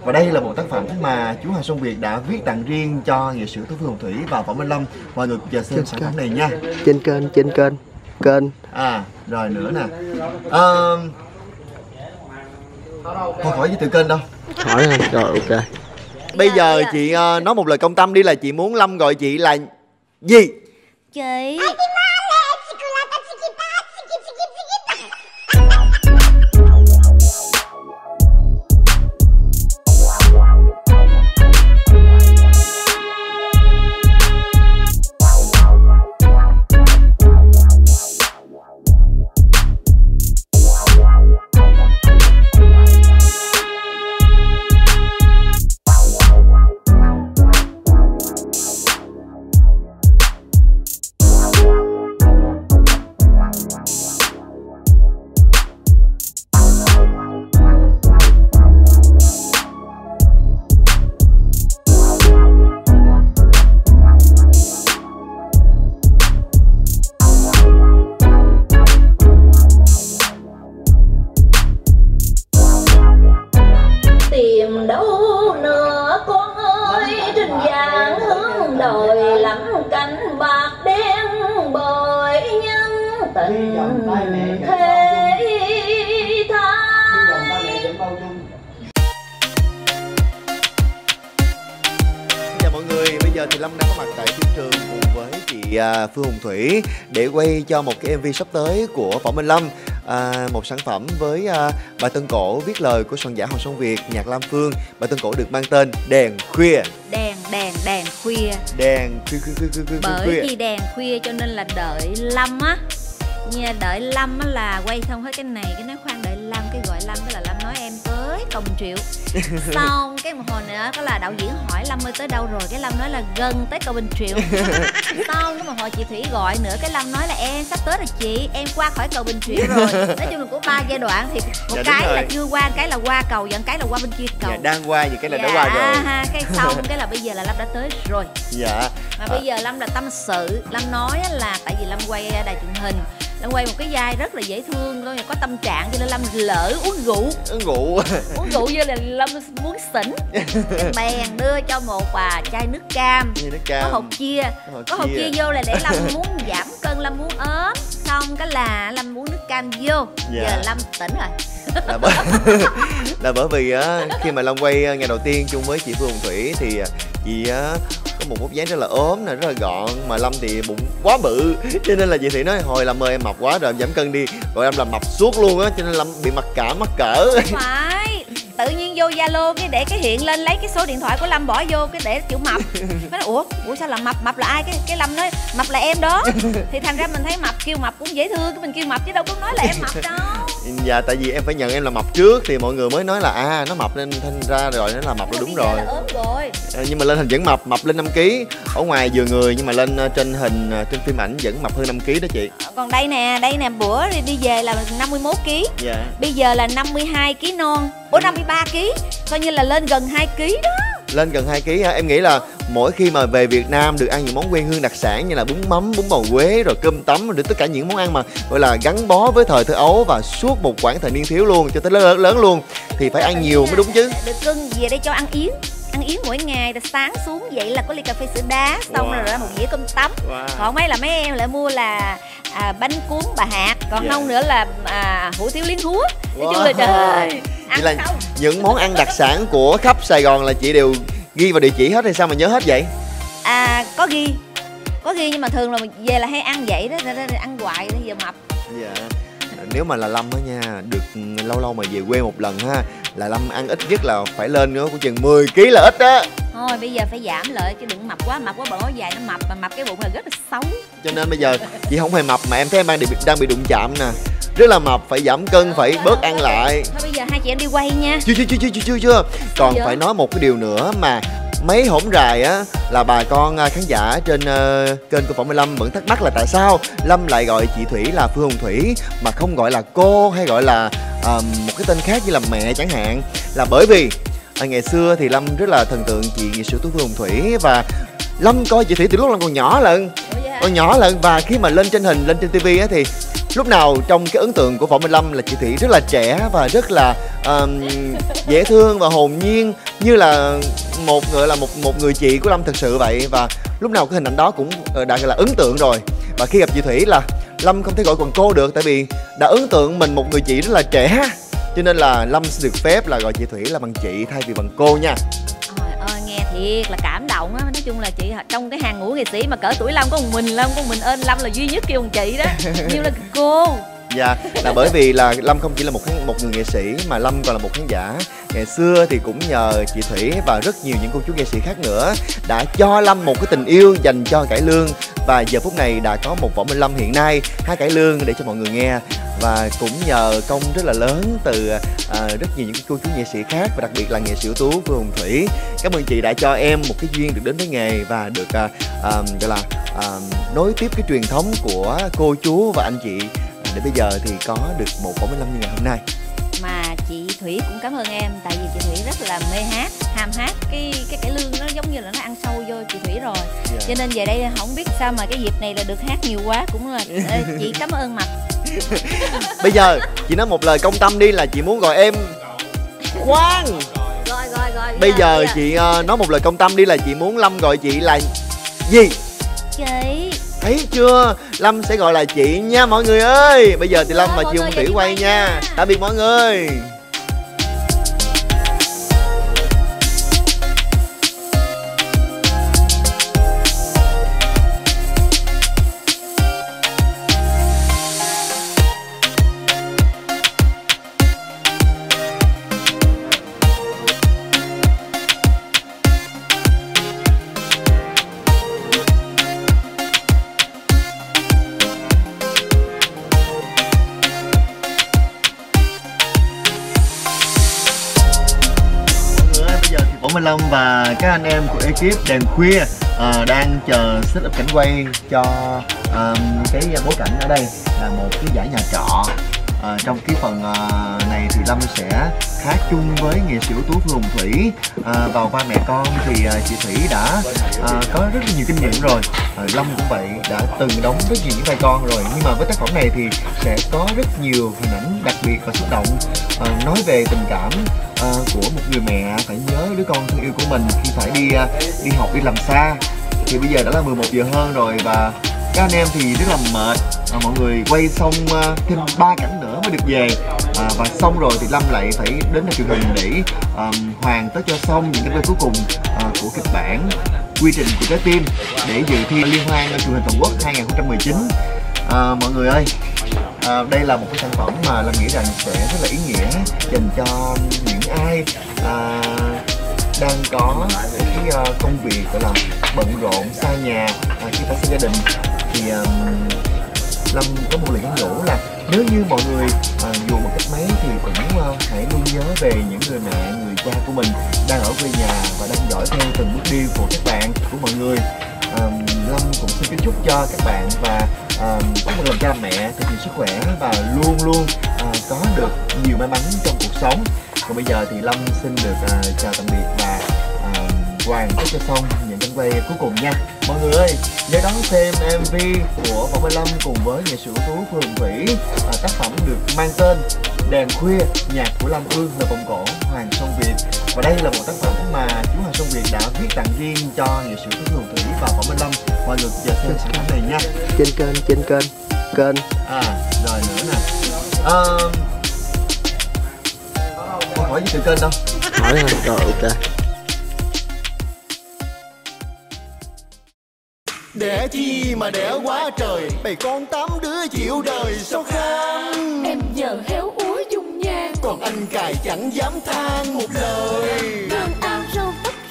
Và đây là một tác phẩm mà chú Hoàng Xuân Việt đã viết tặng riêng cho nghệ sĩ Tú Phương Hồng Thủy và Võ Minh Lâm. Mọi người cùng chờ xem sản phẩm này nha. Trên kênh. À, rồi nữa nè. Không hỏi gì từ kênh đâu. Hỏi anh. Rồi ok. Bây giờ chị nói một lời công tâm đi, là chị muốn Lâm gọi chị là gì? Chị. Tìm đâu nữa con ơi, trên vàng hướng đồi lắm cánh bạc đen, bởi nhân tình thế thái. Chào mọi người, bây giờ thì Lâm đang có mặt tại phim trường cùng với chị Phương Hồng Thủy để quay cho một cái MV sắp tới của Võ Minh Lâm. Một sản phẩm với bài tân cổ viết lời của soạn giả Hoàng Xuân Việt, nhạc Lam Phương. Bài tân cổ được mang tên Đèn Khuya. Đèn khuya. Đèn khuya. Bởi vì đèn khuya cho nên là đợi Lâm á. Nha, đợi Lâm á là quay xong hết cái này, cái nói khoan đợi Lâm, cái gọi Lâm, cái là Lâm nói em tới Cầu Bình Triệu. Xong cái một hồi nữa có là đạo diễn hỏi Lâm ơi tới đâu rồi, cái Lâm nói là gần tới Cầu Bình Triệu. Xong cái một hồi chị Thủy gọi nữa, cái Lâm nói là em sắp tới rồi chị, em qua khỏi Cầu Bình Triệu rồi. Nói chung là của 3 giai đoạn thì một cái là chưa qua, cái là qua cầu, và cái là qua bên kia cầu. Dạ, đang qua vậy cái là đã qua rồi. Cái xong cái là bây giờ là Lâm đã tới rồi. Dạ. Mà bây giờ Lâm là tâm sự, Lâm nói là tại vì Lâm quay đài truyền hình, Lâm quay một cái vai rất là dễ thương luôn, có tâm trạng cho nên Lâm lỡ uống rượu vô là Lâm muốn xỉn. Cái bèn đưa cho một chai nước cam, có hột chia vô là để Lâm muốn giảm cân, Lâm muốn ốm. Xong cái là Lâm muốn nước cam vô. Giờ Lâm tỉnh rồi. Là bởi vì khi mà Lâm quay ngày đầu tiên chung với chị Phương Hồng Thủy thì chị có một vóc dáng rất là ốm nè, rất là gọn, mà Lâm thì bụng quá bự, cho nên là chị Thủy nói hồi Lâm ơi em mập quá rồi em giảm cân đi, rồi em làm mập suốt luôn á, cho nên Lâm bị mặc cảm mắc cỡ. Không phải, tự nhiên vô Zalo cái để cái hiện lên, lấy cái số điện thoại của Lâm bỏ vô cái để chữ mập. Nói ủa sao là mập là ai, cái Lâm nói mập là em đó. Thì thành ra mình thấy mập, kêu mập cũng dễ thương, cái mình kêu mập chứ đâu có nói là em mập đâu. Dạ, tại vì em phải nhận em là mập trước thì mọi người mới nói là nó mập nên thành ra rồi nó là mập là đúng rồi. Nhưng mà lên hình vẫn mập lên 5 kg. Ở ngoài vừa người nhưng mà lên trên hình trên phim ảnh vẫn mập hơn 5 kg đó chị. Còn đây nè bữa đi về là 51 kg. Dạ. Bây giờ là 52 kg non. 53 kg. Coi như là lên gần 2 kg đó. Lên gần 2 kg. Em nghĩ là mỗi khi mà về Việt Nam được ăn những món quê hương đặc sản như là bún mắm, bún bò Huế, rồi cơm tấm, rồi tất cả những món ăn mà gọi là gắn bó với thời thơ ấu và suốt một quãng thời niên thiếu luôn cho tới lớn luôn thì phải ăn nhiều mới đúng chứ. Được cưng, về đây cho ăn yến mỗi ngày, rồi sáng xuống vậy là có ly cà phê sữa đá, xong rồi ra một dĩa cơm tấm. Còn mấy em lại mua là bánh cuốn bà hạt, còn không nữa là hủ tiếu liến húa. Nói chung là trời ơi, ăn là không? Những món ăn đặc sản của khắp Sài Gòn là chị đều ghi vào địa chỉ hết hay sao mà nhớ hết vậy? Có ghi nhưng mà thường là về là hay ăn vậy đó, ăn hoài đó, giờ mập. Dạ. Nếu mà là Lâm á nha, được lâu mà về quê một lần ha, là Lâm ăn ít nhất là phải lên nữa của chừng 10 kg là ít á. Thôi bây giờ phải giảm lại chứ đừng mập quá bờ áo dài nó mập, mà mập cái bụng là rất là xấu. Cho nên bây giờ chị không hề mập mà em thấy em đang bị đụng chạm nè. Rất là mập, phải giảm cân, phải bớt ăn lại. Thôi bây giờ hai chị em đi quay nha. Chưa. Còn phải nói một cái điều nữa mà mấy hổm rày á là bà con khán giả trên kênh của Võ Minh Lâm vẫn thắc mắc là tại sao Lâm lại gọi chị Thủy là Phương Hồng Thủy mà không gọi là cô hay gọi là một cái tên khác như là mẹ chẳng hạn. Là bởi vì ngày xưa thì Lâm rất là thần tượng chị nghệ sĩ Phương Hồng Thủy và Lâm coi chị Thủy từ lúc Lâm còn nhỏ lận. Và khi mà lên trên hình, lên trên TV á thì lúc nào trong cái ấn tượng của Võ Minh Lâm là chị Thủy rất là trẻ và rất là dễ thương và hồn nhiên, như là gọi là một người chị của Lâm thực sự vậy. Và lúc nào cái hình ảnh đó cũng đã gọi là ấn tượng rồi. Và khi gặp chị Thủy là Lâm không thể gọi bằng cô được, tại vì đã ấn tượng mình một người chị rất là trẻ, cho nên là Lâm sẽ được phép là gọi chị Thủy là bằng chị thay vì bằng cô nha. Trời ơi, nghe thiệt là cảm động á. Nói chung là chị trong cái hàng ngũ nghệ sĩ mà cỡ tuổi Lâm có một mình Lâm là duy nhất kêu bằng chị đó. Như là cô. Dạ, là bởi vì là Lâm không chỉ là một người nghệ sĩ mà Lâm còn là một khán giả. Ngày xưa thì cũng nhờ chị Thủy và rất nhiều những cô chú nghệ sĩ khác nữa đã cho Lâm một cái tình yêu dành cho cải lương. Và giờ phút này đã có một Võ Minh Lâm hiện nay hát cải lương để cho mọi người nghe. Và cũng nhờ công rất là lớn từ rất nhiều những cô chú nghệ sĩ khác, và đặc biệt là nghệ sĩ ưu tú Phương Hồng Thủy. Cảm ơn chị đã cho em một cái duyên được đến với nghề và được gọi là nối tiếp cái truyền thống của cô chú và anh chị, để bây giờ thì có được một Võ Minh Lâm như ngày hôm nay. Mà chị Thủy cũng cảm ơn em, tại vì chị Thủy rất là mê hát, ham hát. Cái cải lương nó giống như là nó ăn sâu vô chị Thủy rồi. Cho nên về đây không biết sao mà cái dịp này là được hát nhiều quá, cũng là chị cảm ơn mặt. Bây giờ chị nói một lời công tâm đi, là chị muốn gọi em Khoan. Rồi. Bây giờ chị nói một lời công tâm đi, là chị muốn Lâm gọi chị là gì? Chị. Thấy chưa? Lâm sẽ gọi là chị nha mọi người ơi. Bây giờ thì Lâm và chị Hồng Thủy quay nha. Tạm biệt mọi người. Minh Lâm và các anh em của ekip Đèn Khuya đang chờ set up cảnh quay cho cái bối cảnh ở đây là một cái dãy nhà trọ. Trong cái phần này thì Lâm sẽ hát chung với nghệ sĩ ưu tú Phương Hồng Thủy. Vào vai mẹ con thì chị Thủy đã có rất là nhiều kinh nghiệm rồi. Lâm cũng vậy, đã từng đóng rất nhiều những vai con rồi. Nhưng mà với tác phẩm này thì sẽ có rất nhiều hình ảnh đặc biệt và xúc động, nói về tình cảm của một người mẹ phải nhớ đứa con thân yêu của mình khi phải đi học, đi làm xa. Thì bây giờ đã là 11 giờ hơn rồi và các anh em thì rất là mệt. Mọi người quay xong thêm 3 cảnh nữa mới được về. Và xong rồi thì Lâm lại phải đến truyền hình để hoàn tất cho xong những cái quay cuối cùng của kịch bản Quy trình của trái tim để dự thi liên hoan truyền hình toàn quốc 2019. Mọi người ơi, đây là một cái sản phẩm mà Lâm nghĩ rằng sẽ rất là ý nghĩa dành cho những ai đang có cái công việc gọi là bận rộn, xa nhà, khi phải xa gia đình. Thì Lâm có một lời nhắn nhủ là nếu như mọi người dù một cách mấy thì cũng hãy luôn nhớ về những người mẹ, người cha của mình đang ở quê nhà và đang dõi theo từng bước đi của các bạn, của mọi người. Lâm cũng xin kính chúc cho các bạn và có một lần cha mẹ thật nhiều sức khỏe và luôn luôn có được nhiều may mắn trong cuộc sống. Còn bây giờ thì Lâm xin được chào tạm biệt và hoàn tất cho xong những cảnh quay cuối cùng nha. Mọi người ơi, nhớ đón xem MV của Võ Minh Lâm cùng với nghệ sĩ ưu tú Phương Hồng Thủy. Tác phẩm được mang tên Đèn Khuya, nhạc của Lâm Ương là vòng cổ Hoàng Song Việt. Và đây là một tác phẩm mà chú Hoàng Song Việt đã viết tặng riêng cho nghệ sĩ ưu tú Phương Hồng Thủy và Võ Minh Lâm. Mọi người chờ xem sản phẩm này nha. Trên kênh. Rồi nữa nè. Không hỏi gì từ kênh đâu. Hỏi thôi, rồi ok. Đẻ chi mà đẻ quá trời, bầy con 8 đứa chịu đời sao kham. Em giờ héo úa dung nhan, còn anh cài chẳng dám than một lời. cơn ao râu tất